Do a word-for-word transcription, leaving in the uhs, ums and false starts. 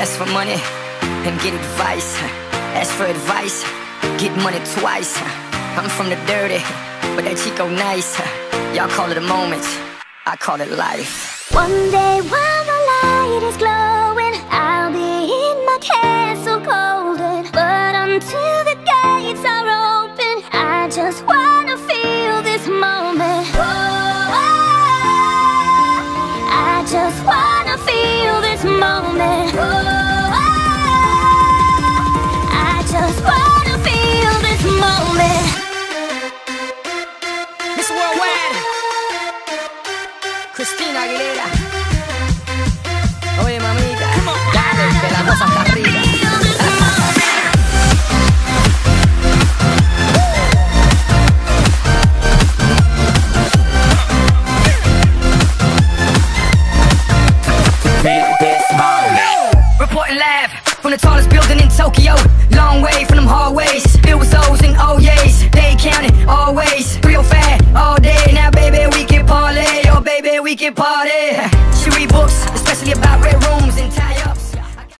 Ask for money and get advice. Ask for advice, get money twice. I'm from the dirty, but that Chico nice. Y'all call it a moment, I call it life. One day while the light is glowing, I'll be in my castle golden. But until the gates are open, I just wanna feel this moment. Whoa, I just wanna feel this moment. Whoa, I just wanna feel this moment. Miss Worldwide, Christina Aguilera. Oye mamita, dale, de las dos hasta arriba. Reporting live from the tallest building in Tokyo. Long way from them hallways, filled with O's and O's. They counting always, three oh five all day. Now baby we can parlay, oh baby we can party. She read books, especially about red rooms and tire.